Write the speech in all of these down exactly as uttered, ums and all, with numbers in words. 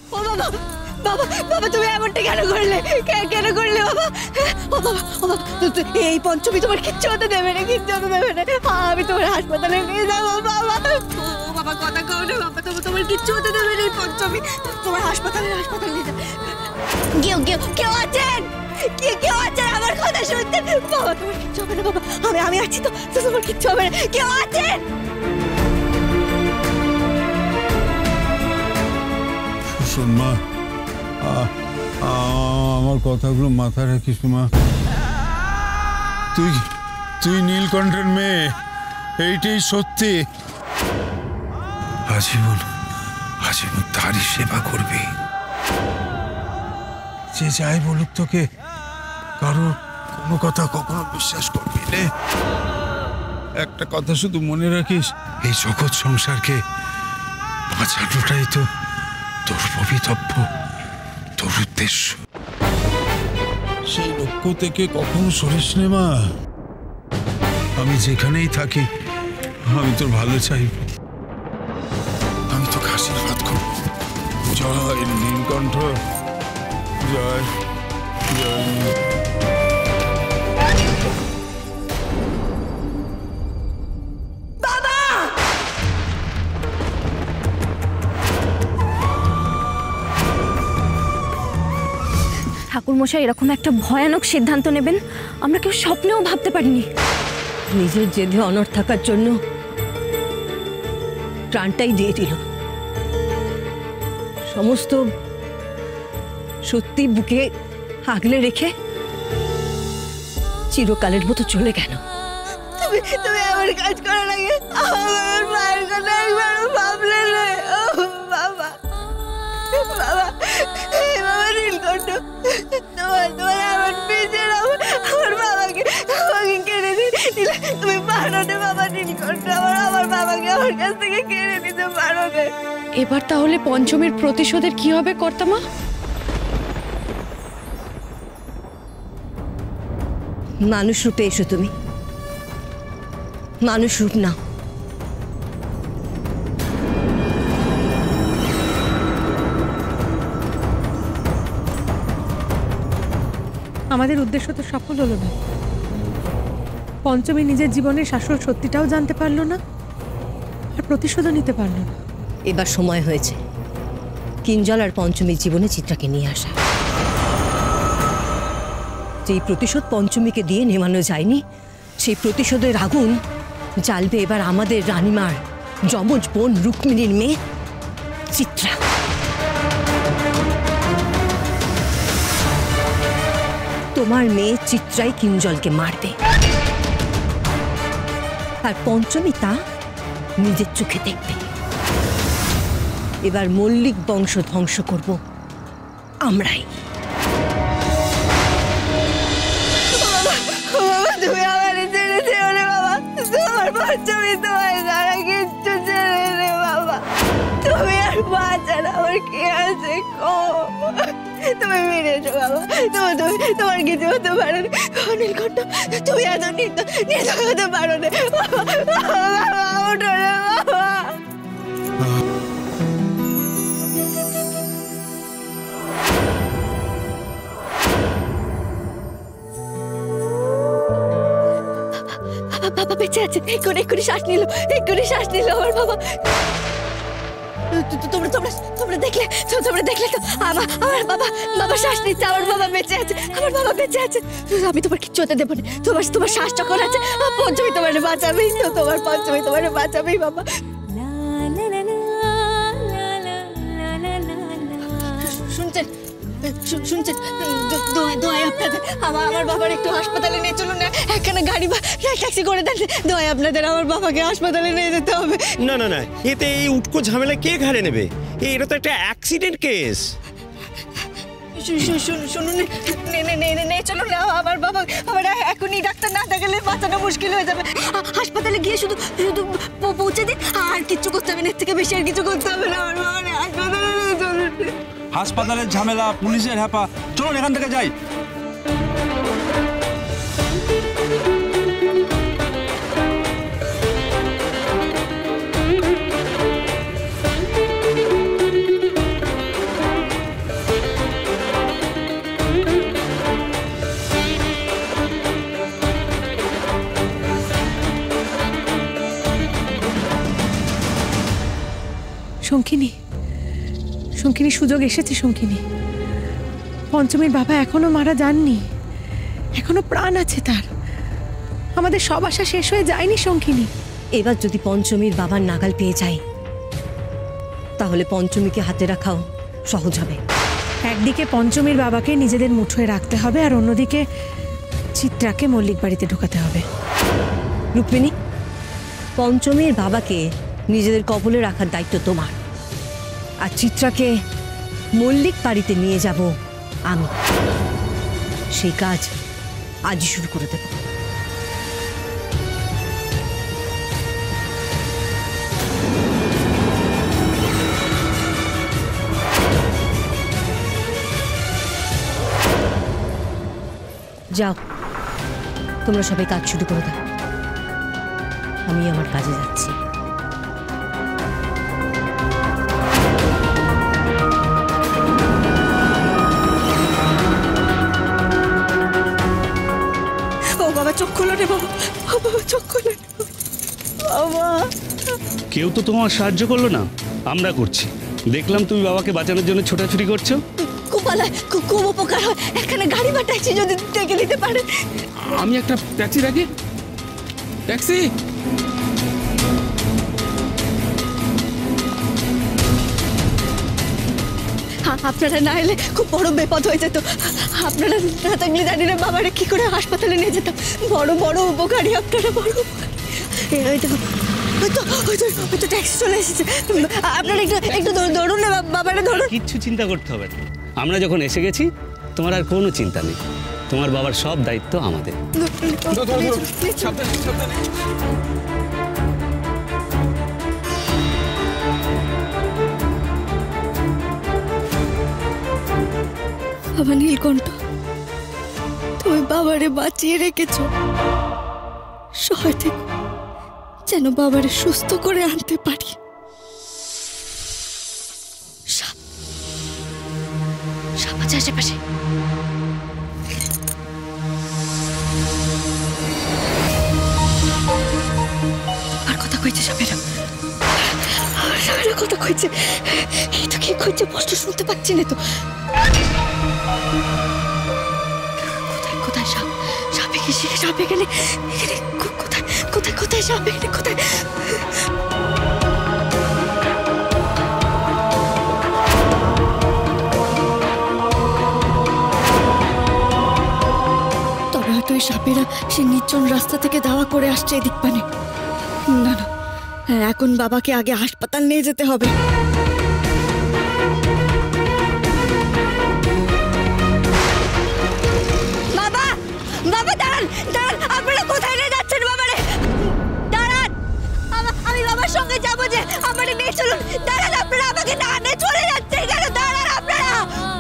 ও বাবা, বাবা বাবা তুমি এমনটা কেন করলে? কেন করলে বাবা? ও বাবা, ও বাবা, এই পঞ্চমী তোমার কিচ্ছু হতে দেবে না, কিচ্ছু হতে দেবে না। আমি তোমার হাসপাতালে নিয়ে যাবো বাবা। ও বাবা কথা কও না বাবা, তোমার তোমার কিচ্ছু হতে দেবে না এই পঞ্চমী। তোমার হাসপাতালে হাসপাতালে নিয়ে যাবো। কেউ কেউ কেউ আছেন? কে কেউ আছেন আমার কথা শুনতে? বাবা তোমার কিচ্ছু হবে না বাবা, আমি আমি আছি তো, তোমার কিচ্ছু হবে না। কেউ আছেন? শোন মা, আমার কথাগুলো মাথায় রাখিস মা। তুই তুই নীলকণ্ঠের মেয়ে, এইটাই সত্যি। আজীবন আজীবন তারই সেবা করবি। যে যাই বলুক তোকে, কারোর কোনো কথা কখনো বিশ্বাস করবি না। একটা কথা শুধু মনে রাখিস, এই জগৎ সংসারকে বাঁচানোটাই তো তোর পবিতব্য, তোর উদ্দেশ্য। সেই লক্ষ্য থেকে কখনো সরিস নে মা। আমি যেখানেই থাকি আমি তোর ভালো চাই, আমি তোকে আশীর্বাদ করব। জয় নীলকণ্ঠ, জয় জয়। ঠাকুরমশাই এরকম একটা ভয়ানক সিদ্ধান্ত নেবেন আমরা কেউ স্বপ্নেও ভাবতে পারিনি। নিজের জেদে অনড় থাকার জন্য প্রাণটাই দিয়ে দিল। সমস্ত সত্যি বুকে আগলে রেখে চিরকালের মতো চলে গেল। তুমি তুমি আমার কাজ করার আগে আমার মায়ের কথা একবারও ভাবলে না। ও বাবা, বাবা, বাবা নীলকণ্ঠ, তোমার তোমার আমার পেছনে আমার বাবাকে আমাকে কেড়ে দিলে। তুমি পারো না বাবা নীলকণ্ঠ, আমার আমার বাবাকে আমার কাছ থেকে কেড়ে দিতে পারো না। এবার তাহলে পঞ্চমীর প্রতিশোধের কি হবে কর্তামা? মানুষ রূপে এসো তুমি, মানুষ রূপ না। আমাদের উদ্দেশ্য তো সফল হলো না। পঞ্চমী নিজের জীবনের শাশ্বত সত্যিটাও জানতে পারলো না, আর প্রতিশোধও নিতে পারলো না। এবার সময় হয়েছে কিঞ্জল আর পঞ্চমীর জীবনে চিত্রাকে নিয়ে আসা। যেই প্রতিশোধ পঞ্চমীকে দিয়ে নেমানো যায়নি, সেই প্রতিশোধের আগুন জ্বালবে এবার আমাদের রানীমার যমজ বোন রুক্মিণীর মেয়ে চিত্রা। তোমার মেয়ে চিত্রাই কিঞ্জলকে মারবে, আর পঞ্চমী তা নিজের চোখে দেখবে। এবার মল্লিক বংশ ধ্বংস করব আমরাই। তুমি আমার ছেড়ে যেও রে বাবা, তোমার পঞ্চমী তোমার দ্বারা কিচ্ছু ছেড়ে রে বাবা। তুমি আর মা ছাড়া আমার কে আছে? তুমি ফিরে এসো বাবা, তোমার তুমি তোমার কিছু হতে পারো না। নীলকণ্ঠ তুমি এত নিত নিত হতে পারো না বাবা, ওঠো রে বাবা। বাবা বেঁচে আছে, এক্ষুনি এক্ষুনি শ্বাস নিল, এক্ষুনি শ্বাস নিল আমার বাবা। তোমরা তোমরা তোমরা দেখলে তোমরা দেখলে তো আমার আমার বাবা বাবা শ্বাস নিচ্ছে, আমার বাবা বেঁচে আছে, আমার বাবা বেঁচে আছে। আমি তোমার কিচ্ছু হতে দেবো না। তোমার তোমার শ্বাস যখন আছে পঞ্চমী তোমার বাঁচাবেই তো, তোমার পঞ্চমী তোমার বাঁচাবেই বাবা। শুনছেন শুনছেন দোয়াই আপনাদের, আমার আমার বাবার একটু হাসপাতালে নিয়ে চলুন না, একখানা গাড়ি বা ট্যাক্সি করে দেন। দোয়াই আপনাদের, আমার বাবাকে হাসপাতালে নিয়ে যেতে হবে। না না না, এতে এই উটকো ঝামেলা কে ঘাড়ে নেবে? এটা তো একটা অ্যাক্সিডেন্ট কেস। শুনুন চলুন না, আমার বাবা আমার এখনই ডাক্তার না দেখালে বাঁচানো মুশকিল হয়ে যাবে। হাসপাতালে গিয়ে শুধু শুধু পৌঁছে দিন, আর কিছু করতে হবে না, এর থেকে বেশি আর কিছু করতে হবে না। আমার বাবা হাসপাতালে নিয়ে চলুন। হাসপাতালের ঝামেলা, পুলিশের হ্যাপা, চলুন এখান থেকে যাই। শঙ্কিনী, শঙ্কিনী সুযোগ এসেছে শঙ্কিনী। পঞ্চমীর বাবা এখনো মারা যাননি, এখনো প্রাণ আছে তার। আমাদের সব আশা শেষ হয়ে যায়নি শঙ্কিনী। এবার যদি পঞ্চমীর বাবার নাগাল পেয়ে যায় তাহলে পঞ্চমীকে হাতে রাখাও সহজ হবে। একদিকে পঞ্চমীর বাবাকে নিজেদের মুঠোয় রাখতে হবে, আর অন্যদিকে চিত্রাকে মল্লিক বাড়িতে ঢোকাতে হবে। রুক্মিণী, পঞ্চমীর বাবাকে নিজেদের কবলে রাখার দায়িত্ব তোমার, আর চিত্রাকে মল্লিক বাড়িতে নিয়ে যাব আমি। সেই কাজ আজই শুরু করে দেব। যাও, তোমরা সবাই কাজ শুরু করে দাও, আমি আমার কাজে যাচ্ছি। ও বাবা চোখ খুলো রে বাবা, ও বাবা চোখ খুলে বাবা। কেউ তো তোমার সাহায্য করলো না, আমরা করছি। দেখলাম তুমি বাবাকে বাঁচানোর জন্য ছোটাছুটি করছো। কুপালায় খুব উপকার হয়, এখানে গাড়ি বা ট্যাক্সি যদি ডেকে দিতে পারে। আমি একটা ট্যাক্সি ডাকি। ট্যাক্সি! আপনারা না এলে খুব বড় বিপদ হয়ে যেত। আপনারা না থাকলে জানি না বাবারে কি করে হাসপাতালে নিয়ে যেতাম। বড় বড় উপকারী আপনারা, বড় উপকারী। এই তো হয়তো হয়তো হয়তো ট্যাক্সি চলে এসেছে। আপনারা একটু একটু ধরুন না বাবারে, ধরুন। কিচ্ছু চিন্তা করতে হবে না, আমরা যখন এসে গেছি তোমার আর কোনো চিন্তা নেই। তোমার বাবার সব দায়িত্ব আমাদের। বাবা নীলকণ্ঠ, তুমি বাবারে বাঁচিয়ে রেখেছো। সহায় থেকো যেন বাবারে সুস্থ করে আনতে পারি। সাপ সাপ আছে আশেপাশে। আর কথা কইছে সাপেরা, সাপেরা কথা কইছে। এই তো কি কইছে স্পষ্ট শুনতে পাচ্ছি না তো। কোথায় কোথায় সাপ? সাপে কি সাপ এখানে? এখানে কোথায় কোথায় কোথায় সাপ? এখানে কোথায়? তবে হয়তো এই সাপেরা সে নির্জন রাস্তা থেকে ধাওয়া করে আসছে এদিক পানে। না না, এখন বাবাকে আগে হাসপাতাল নিয়ে যেতে হবে। বাবা বাবা দাঁড়ান দাঁড়ান, আপনারা কোথায় নিয়ে যাচ্ছেন বাবারে? দাঁড়ান, আমি বাবার সঙ্গে যাবো যে, আমারে নিয়ে চলুন। দাঁড়ান, আপনারা আমাকে না নিয়ে চলে যাচ্ছেন কেন? দাঁড়ান আপনারা।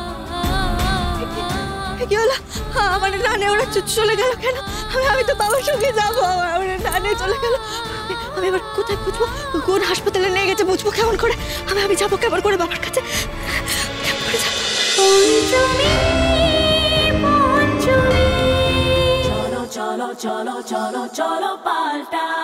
কি হলো? আমার না নিয়ে ওরা চলে গেল কেন? আমি আমি তো বাবার সঙ্গে যাবো, আমার না নিয়ে চলে গেল। আমি এবার কোথায় খুঁজবো? কোন হাসপাতালে নিয়ে গেছে বুঝবো কেমন করে? আমি আমি যাবো কেমন করে বাবার কাছে? কেমন করে যাবো? চলো চলো চলো চলো চলো পাল্টা